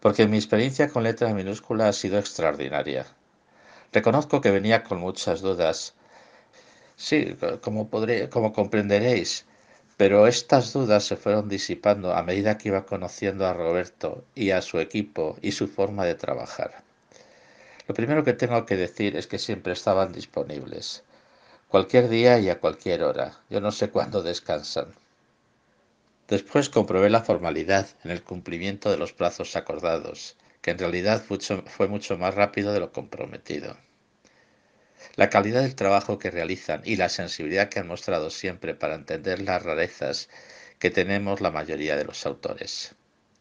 porque mi experiencia con letra minúscula ha sido extraordinaria. Reconozco que venía con muchas dudas. Sí, como comprenderéis, pero estas dudas se fueron disipando a medida que iba conociendo a Roberto y a su equipo y su forma de trabajar. Lo primero que tengo que decir es que siempre estaban disponibles, cualquier día y a cualquier hora. Yo no sé cuándo descansan. Después comprobé la formalidad en el cumplimiento de los plazos acordados, que en realidad fue mucho más rápido de lo comprometido. La calidad del trabajo que realizan y la sensibilidad que han mostrado siempre para entender las rarezas que tenemos la mayoría de los autores.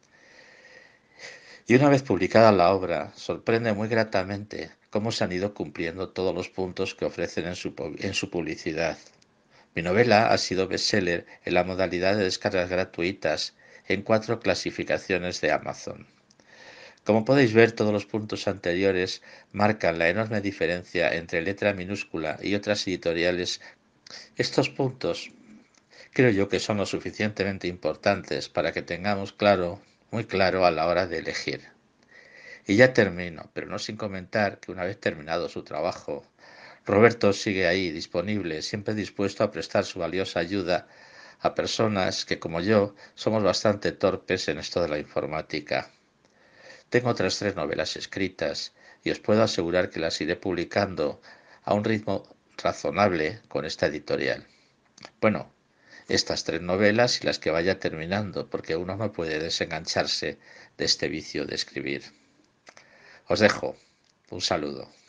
Y una vez publicada la obra, sorprende muy gratamente cómo se han ido cumpliendo todos los puntos que ofrecen en su publicidad. Mi novela ha sido bestseller en la modalidad de descargas gratuitas en 4 clasificaciones de Amazon. Como podéis ver, todos los puntos anteriores marcan la enorme diferencia entre letra minúscula y otras editoriales. Estos puntos creo yo que son lo suficientemente importantes para que tengamos claro, muy claro a la hora de elegir. Y ya termino, pero no sin comentar que una vez terminado su trabajo, Roberto sigue ahí, disponible, siempre dispuesto a prestar su valiosa ayuda a personas que, como yo, somos bastante torpes en esto de la informática. Tengo otras 3 novelas escritas y os puedo asegurar que las iré publicando a un ritmo razonable con esta editorial. Bueno, estas 3 novelas y las que vaya terminando, porque uno no puede desengancharse de este vicio de escribir. Os dejo. Un saludo.